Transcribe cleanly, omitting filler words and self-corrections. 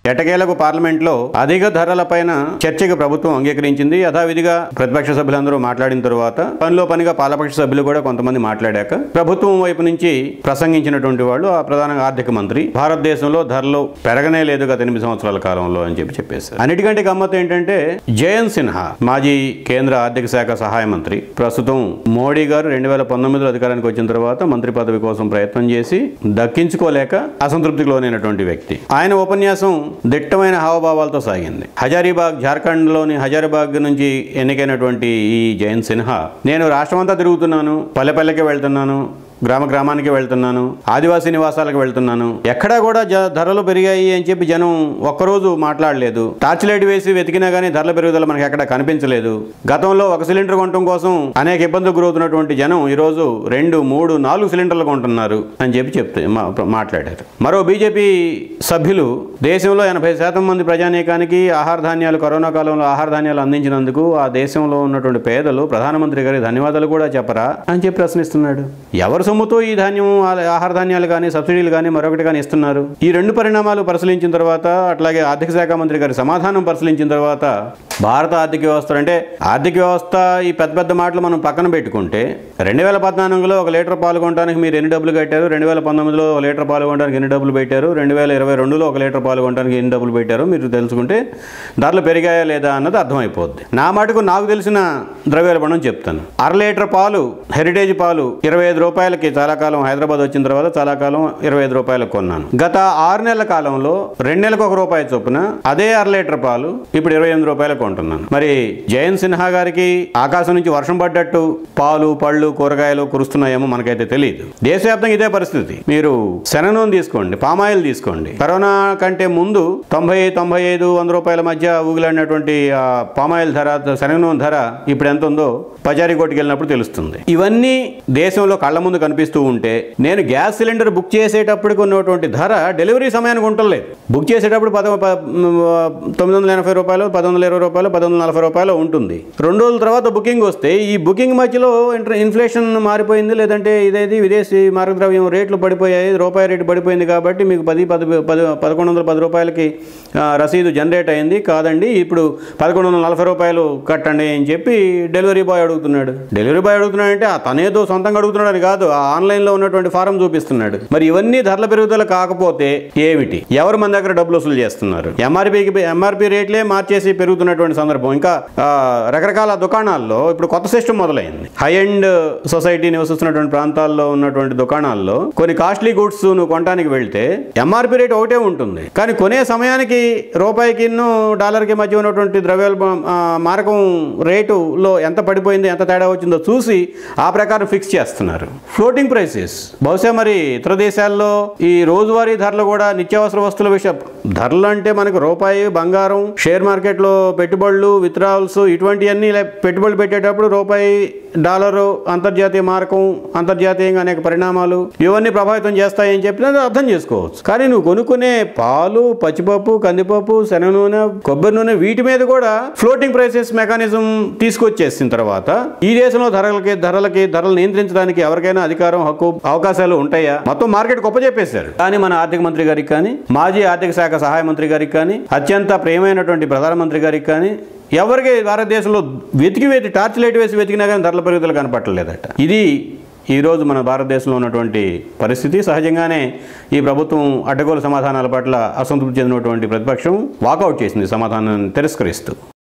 ఎటకేలకు పార్లమెంట్లో అధిక ధరలపైన చర్చకు ప్రభుత్వం అంగీకరించింది. యథావిధిగా ప్రతిపక్ష సభ్యులందరూ మాట్లాడిన తరువాత పనిలో పనిగా పాలపక్ష సభ్యులు కూడా కొంతమంది మాట్లాడాక ప్రభుత్వం వైపు నుంచి ప్రసంగించినటువంటి వాళ్ళు ఆ ప్రధానంగా ఆర్థిక మంత్రి భారతదేశంలో ధరలు పెరగనే లేదు గత 8 సంవత్సరాల కాలంలో అని చెప్పేశారు. అన్నిటికంటే గమ్మత్తు ఏంటంటే జయంత్ సిన్హా మాజీ కేంద్ర ఆర్థిక శాఖ సహాయ మంత్రి ప్రస్తుతం మోడీ గారు 2019లో అధికారానికి వచ్చిన తర్వాత మంత్రి పదవి కోసం ప్రయత్నం చేసి దక్కించుకోలేక అసంతృప్తికి లోనైనటువంటి వ్యక్తి. ఆయన ఉపన్యాసం దిట్టమైన హావభావాలతో సాగింది. హజారీబాగ్ జార్ఖండ్ లోని హజారీబాగ్ నుంచి ఎన్నికైనటువంటి ఈ జయంత్ సిన్హా నేను రాష్ట్రమంతా తిరుగుతున్నాను, పల్లెపల్లెకి వెళ్తున్నాను, గ్రామానికి వెళ్తున్నాను, ఆదివాసీ నివాసాలకు వెళ్తున్నాను, ఎక్కడా కూడా ధరలు పెరిగాయి అని చెప్పి జనం ఒక్కరోజు మాట్లాడలేదు. టార్చ్ లైట్ వేసి వెతికినా కానీ ధరల పెరుగుదల మనకి ఎక్కడ కనిపించలేదు. గతంలో 1 సిలిండర్ కొనడం కోసం అనేక ఇబ్బందులు గురవుతున్నటువంటి జనం ఈరోజు 2, 3, 4 సిలిండర్లు కొంటున్నారు అని చెప్పి మాట్లాడారు. మరో బీజేపీ సభ్యులు దేశంలో 80% మంది ప్రజానీకానికి ఆహార ధాన్యాలు కరోనా కాలంలో ఆహార ధాన్యాలు అందించినందుకు ఆ దేశంలో ఉన్నటువంటి పేదలు ప్రధానమంత్రి గారికి ధన్యవాదాలు కూడా చెప్పరా అని చెప్పి ప్రశ్నిస్తున్నాడు. ఎవరు సొమ్ముతో ఈ ధాన్యం ఆహార ధాన్యాలు కానీ సబ్సిడీలు కానీ మరొకటి కానీ ఇస్తున్నారు? ఈ 2 పరిణామాలు పరిశీలించిన తర్వాత అట్లాగే ఆర్థిక శాఖ మంత్రి గారి సమాధానం పరిశీలించిన తర్వాత భారత ఆర్థిక వ్యవస్థ అంటే ఆర్థిక వ్యవస్థ ఈ పెద్ద మాటలు మనం పక్కన పెట్టుకుంటే 2014లో 1 లీటర్ పాలు కొనడానికి మీరు ఎన్ని డబ్బులు కట్టారు, 2019లో 1 లీటర్ పాలు కొనడానికి ఎన్ని డబ్బులు పెట్టారు, 2022లో 1 లీటర్ పాలు కొనడానికి ఎన్ని డబ్బులు పెట్టారో మీరు తెలుసుకుంటే ధరలు పెరిగాయా లేదా అన్నది అర్థమైపోద్ది. నా మటుకు నాకు తెలిసిన ద్రవ్యోల్బణం చెప్తాను. 1/2 లీటర్ పాలు హెరిటేజ్ పాలు 25 రూపాయలకి చాలా కాలం హైదరాబాద్ వచ్చిన తర్వాత చాలా కాలం 25 రూపాయలకు కొన్నాను. గత 6 నెలల కాలంలో 2 నెలలకు 1 రూపాయి చొప్పున అదే 1/2 లీటర్ పాలు ఇప్పుడు 28 రూపాయలకు కొంటున్నాను. మరి జయంత్ సిన్హా గారికి ఆకాశం నుంచి వర్షం పడ్డట్టు పాలు పళ్ళు కూరగాయలు కురుస్తున్నాయేమో మనకైతే తెలియదు. దేశవ్యాప్తంగా ఇదే పరిస్థితి. మీరు శనగనూనె తీసుకోండి, పామాయిల్ తీసుకోండి. కరోనా కంటే ముందు 90, 95, 100 రూపాయల మధ్య ఊగిలాడినటువంటి పామాయిల్ ధర, శనగనూనె ధర ఇప్పుడు ఎంత ఉందో పచారీ కొట్టుకు వెళ్ళినప్పుడు తెలుస్తుంది. ఇవన్నీ దేశంలో కళ్ళ ముందు కనిపిస్తూ ఉంటే నేను గ్యాస్ సిలిండర్ బుక్ చేసేటప్పటికి ఉన్నటువంటి ధర డెలివరీ సమయానికి ఉండలేదు. బుక్ చేసేటప్పుడు 980 రూపాయలు, 1120 రూపాయలు, 1140 రూపాయలు ఉంటుంది. 2 రోజుల తర్వాత బుకింగ్ వస్తే ఈ బుకింగ్ మధ్యలో ఇన్ఫ్లేషన్ మారిపోయింది, లేదంటే ఇదేది విదేశీ మార్గద్రవ్యం రేట్లు పడిపోయాయి, రూపాయి రేటు పడిపోయింది కాబట్టి మీకు 1110 రూపాయలకి రసీదు జనరేట్ అయింది. కాదండి ఇప్పుడు 1140 రూపాయలు కట్టండి అని చెప్పి డెలివరీ బాయ్ అడుగుతున్నాడు. డెలివరీ బాయ్ అడుగుతున్నాడంటే తనేదో సొంతంగా అడుగుతున్నాడు అని కాదు, ఆన్లైన్లో ఉన్నటువంటి ఫారం చూపిస్తున్నాడు. మరి ఇవన్నీ ధరల పెరుగుదల కాకపోతే ఏమిటి? ఎవరు మన దగ్గర డబ్బులు వసూలు చేస్తున్నారు? ఎంఆర్పీ రేట్లే మార్చేసి పెరుగుతున్నటువంటి సందర్భం. ఇంకా రకరకాల దుకాణాల్లో ఇప్పుడు కొత్త సిస్టమ్ మొదలైంది. హై ఎండ్ సొసైటీ నివసిస్తున్నటువంటి ప్రాంతాల్లో ఉన్నటువంటి దుకాణాల్లో కొన్ని కాస్ట్లీ గుడ్స్ నువ్వు కొనడానికి వెళ్తే ఎంఆర్పీ రేట్ ఒకటే ఉంటుంది, కానీ కొనే సమయానికి రూపాయికి డాలర్కి మధ్య ఉన్నటువంటి మారకం రేటులో ఎంత పడిపోయిందో ఎంత తేడా వచ్చిందో చూసి ఆ ప్రకారం ఫిక్స్ చేస్తున్నారు. Floating prices. బహుశా మరి ఇతర దేశాల్లో ఈ రోజువారీ ధరలు కూడా నిత్యావసర వస్తువుల విషయం ధరలు అంటే మనకు రూపాయి, బంగారం, షేర్ మార్కెట్లో పెట్టుబడులు, విత్డ్రావల్స్ ఇటువంటివన్నీ పెట్టుబడులు పెట్టేటప్పుడు రూపాయి, డాలరు, అంతర్జాతీయ మార్కం, అంతర్జాతీయంగా అనేక పరిణామాలు ఇవన్నీ ప్రభావితం చేస్తాయని చెప్పినా అర్థం చేసుకోవచ్చు. కానీ నువ్వు కొనుక్కునే పాలు, పచ్చిపప్పు, కందిపప్పు, శనగ నూనె, కొబ్బరి నూనె వీటి మీద కూడా ఫ్లోటింగ్ ప్రైసెస్ మెకానిజం తీసుకొచ్చేసిన తర్వాత ఈ దేశంలో ధరలు నియంత్రించడానికి ఎవరికైనా అధికారం, హక్కు, అవకాశాలు ఉంటాయా? మొత్తం మార్కెట్ గొప్ప చెప్పేశారు. కానీ మన ఆర్థిక మంత్రి గారికి కానీ, మాజీ ఆర్థిక శాఖ సహాయ మంత్రి గారికి కానీ, అత్యంత ప్రియమైనటువంటి ప్రధానమంత్రి గారికి కానీ ఎవరికి భారతదేశంలో వెతికి టార్చ్ లైట్ వేసి వెతికినా కానీ ధరల పెరుగుదల కనపట్టలేదట. ఇది ఈరోజు మన భారతదేశంలో ఉన్నటువంటి పరిస్థితి. సహజంగానే ఈ ప్రభుత్వం అడ్డగోలు సమాధానాల పట్ల అసంతృప్తి చెందినటువంటి ప్రతిపక్షం వాకౌట్ చేసింది సమాధానాన్ని తిరస్కరిస్తూ.